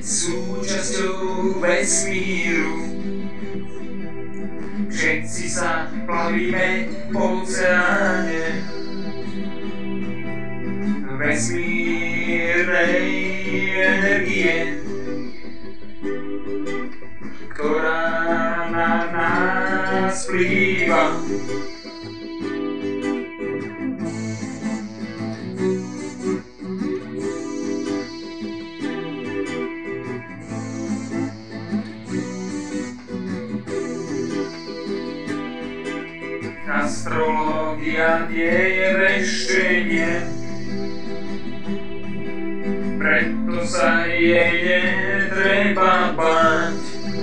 súčasťou vesmíru. Všetci sa plavíme po oceáne vesmírnej energie, ktorá na nás vplýva. Astrológia nie je veštenie, preto sa jej netreba báť.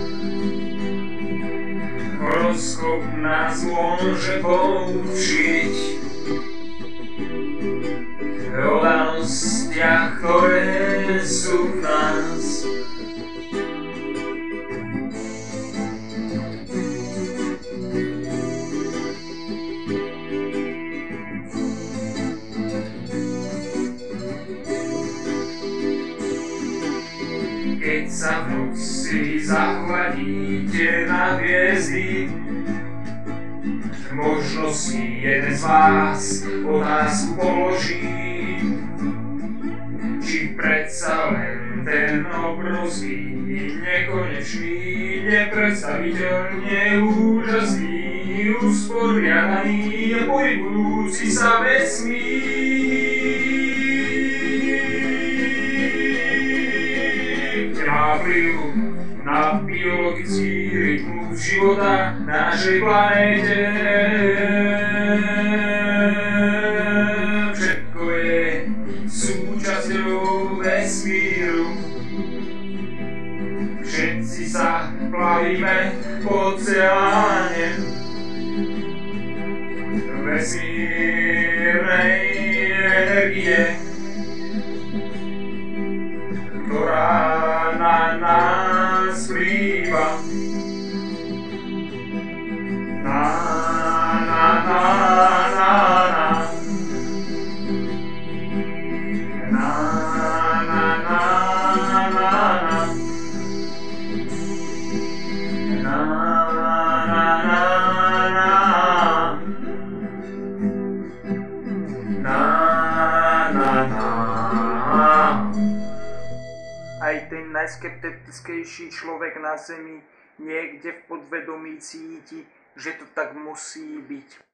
Horoskop nás môže poučiť o danostiach, ktoré sú v nás. Keď sa v noci zahľadíte na hviezdy, možno si jeden z vás otázku položí, či predsa len ten obrovský, nekonečný, nepredstaviteľne úžasný, usporiadaný a pohybujúci sa vesmír má vplyv na biologický rytmus života na našej planéte. Všetko je súčasťou vesmíru. Všetci sa plavíme po oceáne vesmírnej energie, ktorá na nás vplýva. Na, na, na, na, na. Na, na, na, na, na. Na, na, na, na. Na, na, na. Aj ten najskeptickejší človek na zemi niekde v podvedomí cíti, že to tak musí byť.